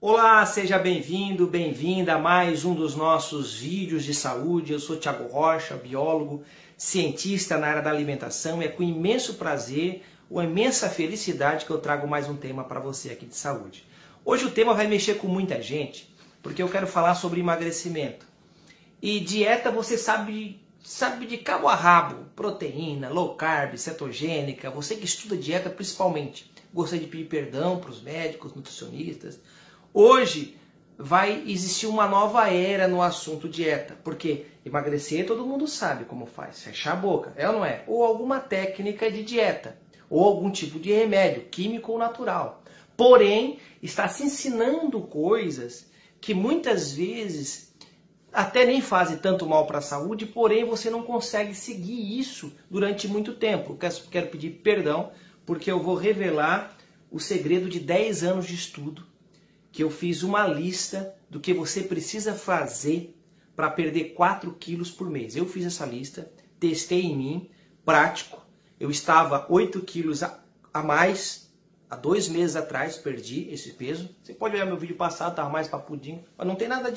Olá, seja bem-vindo, bem-vinda a mais um dos nossos vídeos de saúde. Eu sou Thiago Rocha, biólogo, cientista na área da alimentação. É com imenso prazer, uma imensa felicidade que eu trago mais um tema para você aqui de saúde. Hoje o tema vai mexer com muita gente, porque eu quero falar sobre emagrecimento. E dieta você sabe de cabo a rabo, proteína, low carb, cetogênica. Você que estuda dieta principalmente, gostaria de pedir perdão para os médicos, nutricionistas. Hoje vai existir uma nova era no assunto dieta, porque emagrecer todo mundo sabe como faz, fechar a boca, é ou não é? Ou alguma técnica de dieta, ou algum tipo de remédio, químico ou natural. Porém, está se ensinando coisas que muitas vezes até nem fazem tanto mal para a saúde, porém você não consegue seguir isso durante muito tempo. Quero pedir perdão, porque eu vou revelar o segredo de 10 anos de estudo, que eu fiz uma lista do que você precisa fazer para perder 4 quilos por mês. Eu fiz essa lista, testei em mim, prático. Eu estava 8 quilos a mais, há 2 meses atrás, perdi esse peso. Você pode olhar meu vídeo passado, estava mais papudinho, mas não tem nada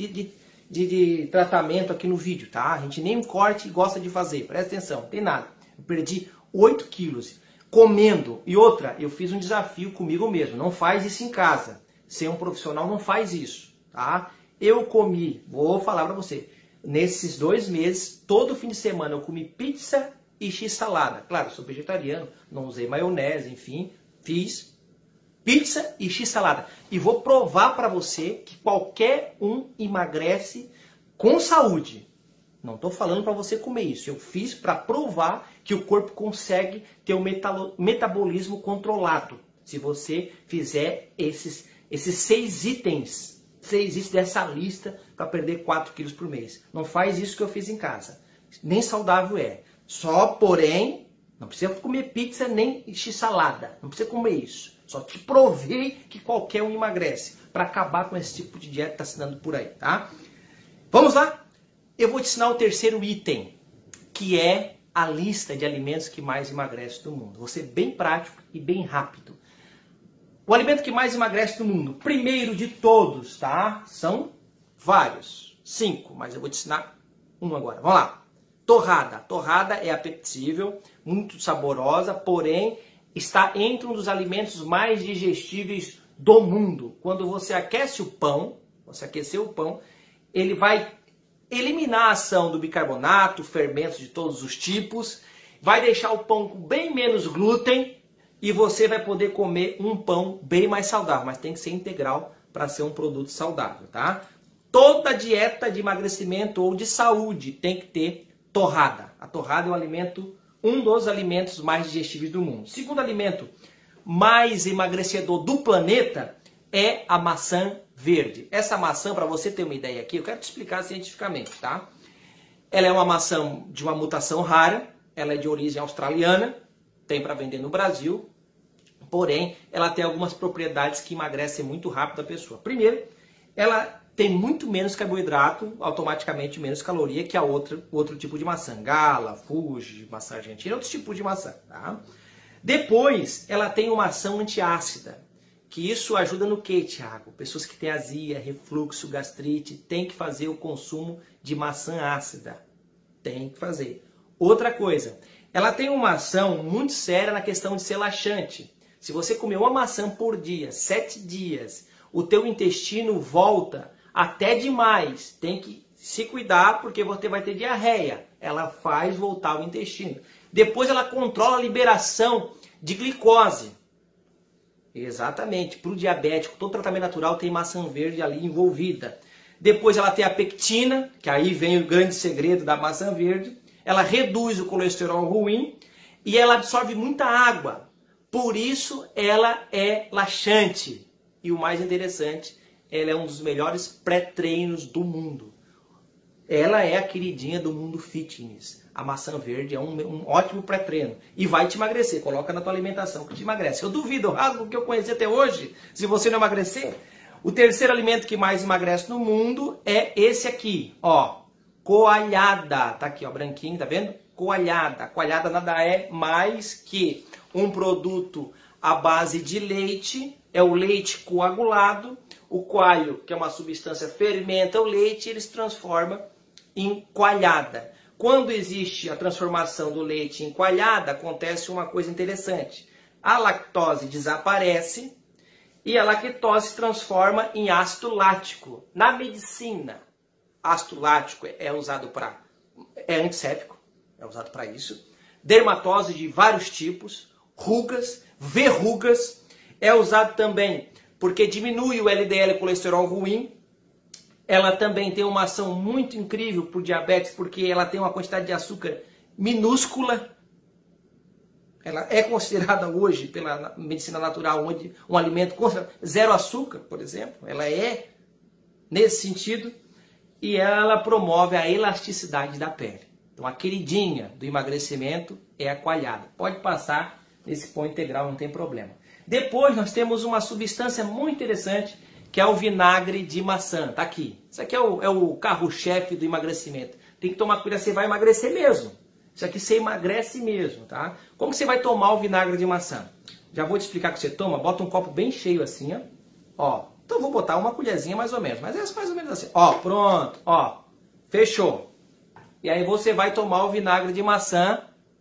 de tratamento aqui no vídeo, tá? A gente nem corte gosta de fazer, presta atenção, não tem nada. Eu perdi 8 quilos comendo. E outra, eu fiz um desafio comigo mesmo, não faz isso em casa. Ser um profissional não faz isso, tá? Eu comi, vou falar pra você, nesses 2 meses, todo fim de semana eu comi pizza e x-salada. Claro, sou vegetariano, não usei maionese, enfim, fiz pizza e x-salada. E vou provar pra você que qualquer um emagrece com saúde. Não tô falando pra você comer isso, eu fiz pra provar que o corpo consegue ter um metabolismo controlado. Se você fizer esses 6 itens dessa lista para perder 4 quilos por mês. Não faz isso que eu fiz em casa. Nem saudável é. Só, porém, não precisa comer pizza nem x-salada. Não precisa comer isso. Só te provei que qualquer um emagrece. Para acabar com esse tipo de dieta que está se dando por aí, tá? Vamos lá? Eu vou te ensinar o terceiro item, que é a lista de alimentos que mais emagrece do mundo. Vou ser bem prático e bem rápido. O alimento que mais emagrece no mundo, primeiro de todos, tá? São vários, 5, mas eu vou te ensinar um agora. Vamos lá. Torrada. Torrada é apetecível, muito saborosa, porém está entre um dos alimentos mais digestíveis do mundo. Quando você aquece o pão, ele vai eliminar a ação do bicarbonato, fermentos de todos os tipos, vai deixar o pão com bem menos glúten, e você vai poder comer um pão bem mais saudável, mas tem que ser integral para ser um produto saudável, tá? Toda dieta de emagrecimento ou de saúde tem que ter torrada. A torrada é um dos alimentos mais digestíveis do mundo. O segundo alimento mais emagrecedor do planeta é a maçã verde. Essa maçã, para você ter uma ideia aqui, eu quero te explicar cientificamente, tá? Ela é uma maçã de uma mutação rara, ela é de origem australiana, tem para vender no Brasil, porém, ela tem algumas propriedades que emagrecem muito rápido a pessoa. Primeiro, ela tem muito menos carboidrato, automaticamente menos caloria que a outro tipo de maçã. Gala, Fuji, maçã argentina, outros tipos de maçã. Tá? Depois, ela tem uma ação antiácida, que isso ajuda no quê, Thiago? Pessoas que têm azia, refluxo, gastrite, tem que fazer o consumo de maçã ácida. Tem que fazer. Outra coisa, ela tem uma ação muito séria na questão de ser laxante. Se você comer uma maçã por dia, 7 dias, o teu intestino volta até demais. Tem que se cuidar porque você vai ter diarreia. Ela faz voltar o intestino. Depois ela controla a liberação de glicose. Exatamente, para o diabético, todo tratamento natural tem maçã verde ali envolvida. Depois ela tem a pectina, que aí vem o grande segredo da maçã verde. Ela reduz o colesterol ruim e ela absorve muita água. Por isso ela é laxante. E o mais interessante, ela é um dos melhores pré-treinos do mundo. Ela é a queridinha do mundo fitness. A maçã verde é um ótimo pré-treino. E vai te emagrecer. Coloca na tua alimentação que te emagrece. Eu duvido, eu rasgo o que eu conheci até hoje, se você não emagrecer. O terceiro alimento que mais emagrece no mundo é esse aqui, ó. Coalhada, tá aqui ó, branquinho, tá vendo? Coalhada. Coalhada nada é mais que um produto à base de leite, é o leite coagulado, O coalho, que é uma substância, fermenta o leite e ele se transforma em coalhada. Quando existe a transformação do leite em coalhada, acontece uma coisa interessante. A lactose desaparece e a lactose se transforma em ácido lático. Na medicina, ácido lático é usado para... é antisséptico, é usado para isso. Dermatose de vários tipos, rugas, verrugas, é usado também porque diminui o LDL, colesterol ruim. Ela também tem uma ação muito incrível para o diabetes, porque ela tem uma quantidade de açúcar minúscula. Ela é considerada hoje, pela medicina natural, um alimento com zero açúcar, por exemplo. Ela é nesse sentido. E ela promove a elasticidade da pele. Então a queridinha do emagrecimento é a coalhada. Pode passar nesse pão integral, não tem problema. Depois nós temos uma substância muito interessante, que é o vinagre de maçã. Tá aqui. Isso aqui é o carro-chefe do emagrecimento. Tem que tomar cuidado, você vai emagrecer mesmo. Isso aqui você emagrece mesmo, tá? Como que você vai tomar o vinagre de maçã? Já vou te explicar o que você toma. Bota um copo bem cheio assim, ó. Ó. Então vou botar uma colherzinha mais ou menos. Mas é mais ou menos assim. Ó, pronto. Ó. Fechou. E aí você vai tomar o vinagre de maçã.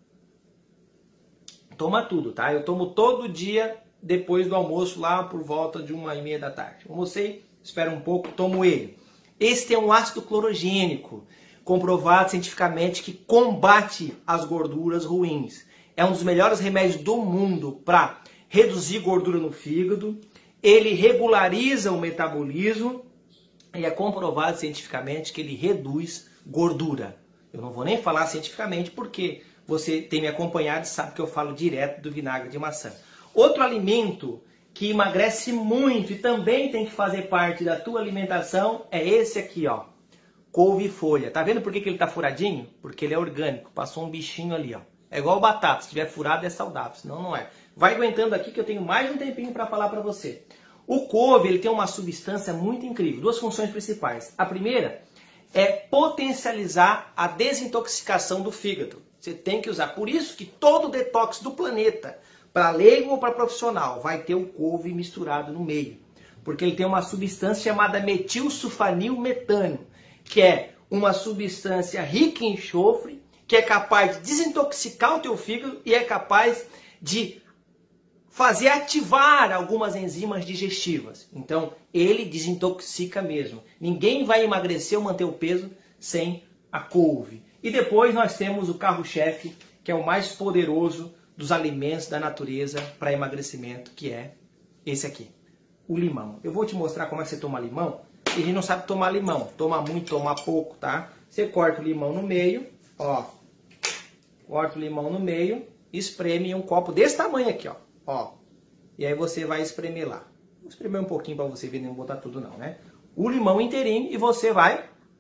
Toma tudo, tá? Eu tomo todo dia depois do almoço, lá por volta de 1h30 da tarde. Almocei, espero um pouco, tomo ele. Esse tem um ácido clorogênico, comprovado cientificamente que combate as gorduras ruins. É um dos melhores remédios do mundo para reduzir gordura no fígado. Ele regulariza o metabolismo e é comprovado cientificamente que ele reduz gordura. Eu não vou nem falar cientificamente porque você tem me acompanhado e sabe que eu falo direto do vinagre de maçã. Outro alimento que emagrece muito e também tem que fazer parte da tua alimentação é esse aqui, ó. Couve-folha. Tá vendo por que ele tá furadinho? Porque ele é orgânico. Passou um bichinho ali, ó. É igual batata. Se tiver furado é saudável, senão não é. Vai aguentando aqui que eu tenho mais um tempinho para falar para você. O couve, ele tem uma substância muito incrível. Duas funções principais. A primeira é potencializar a desintoxicação do fígado. Você tem que usar. Por isso que todo detox do planeta, para leigo ou para profissional, vai ter o couve misturado no meio. Porque ele tem uma substância chamada metilsulfanilmetano, que é uma substância rica em enxofre, que é capaz de desintoxicar o teu fígado e é capaz de fazer ativar algumas enzimas digestivas. Então, ele desintoxica mesmo. Ninguém vai emagrecer ou manter o peso sem a couve. E depois nós temos o carro-chefe, que é o mais poderoso dos alimentos da natureza para emagrecimento, que é esse aqui, o limão. Eu vou te mostrar como é que você toma limão. E a gente não sabe tomar limão. Toma muito, toma pouco, tá? Você corta o limão no meio, ó. Corta o limão no meio, espreme em um copo desse tamanho aqui, ó. Ó. E aí você vai espremer lá. Vou espremer um pouquinho para você ver, não botar tudo não, né? O limão inteirinho e você vai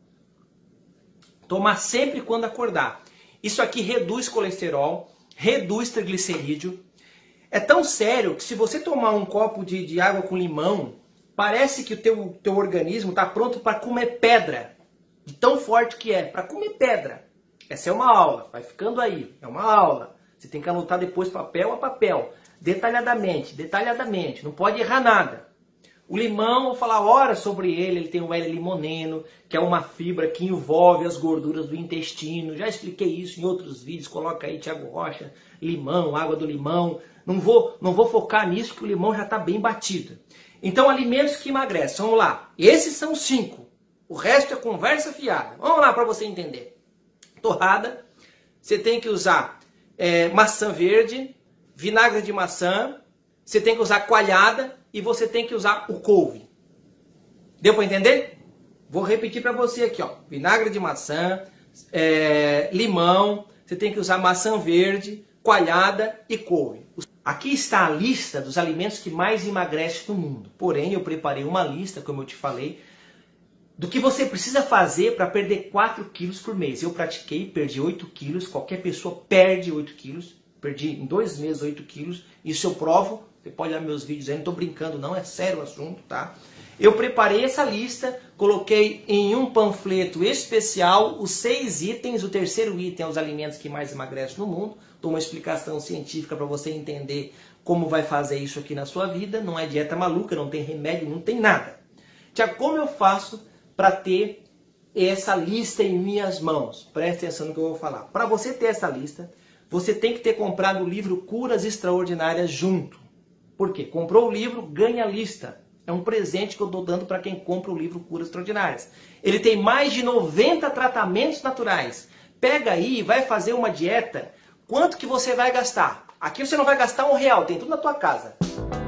tomar sempre quando acordar. Isso aqui reduz colesterol, reduz triglicerídeo. É tão sério que se você tomar um copo de água com limão, parece que o teu organismo está pronto para comer pedra. De tão forte que é, para comer pedra. Essa é uma aula, vai ficando aí, é uma aula. Você tem que anotar depois papel a papel, detalhadamente, detalhadamente, não pode errar nada. O limão, vou falar horas sobre ele, ele tem o L-limoneno, que é uma fibra que envolve as gorduras do intestino. Já expliquei isso em outros vídeos, coloca aí Thiago Rocha, limão, água do limão. Não vou focar nisso, que o limão já está bem batido. Então, alimentos que emagrecem, vamos lá. Esses são 5. O resto é conversa fiada. Vamos lá para você entender. Torrada, você tem que usar maçã verde, vinagre de maçã, você tem que usar coalhada e você tem que usar o couve. Deu para entender? Vou repetir para você aqui, ó. Vinagre de maçã, limão, você tem que usar maçã verde, coalhada e couve. Aqui está a lista dos alimentos que mais emagrecem no mundo. Porém, eu preparei uma lista, como eu te falei, do que você precisa fazer para perder 4 quilos por mês. Eu pratiquei, perdi 8 quilos, qualquer pessoa perde 8 quilos. Perdi em 2 meses 8 quilos, isso eu provo. Você pode olhar meus vídeos aí, não estou brincando não, é sério o assunto, tá? Eu preparei essa lista, coloquei em um panfleto especial os 6 itens. O terceiro item é os alimentos que mais emagrecem no mundo. Dou uma explicação científica para você entender como vai fazer isso aqui na sua vida. Não é dieta maluca, não tem remédio, não tem nada. Tiago, como eu faço para ter essa lista em minhas mãos? Preste atenção no que eu vou falar. Para você ter essa lista, você tem que ter comprado o livro Curas Extraordinárias junto. Por quê? Comprou o livro, ganha a lista. É um presente que eu estou dando para quem compra o livro Curas Extraordinárias. Ele tem mais de 90 tratamentos naturais. Pega aí e vai fazer uma dieta. Quanto que você vai gastar? Aqui você não vai gastar R$1, tem tudo na tua casa.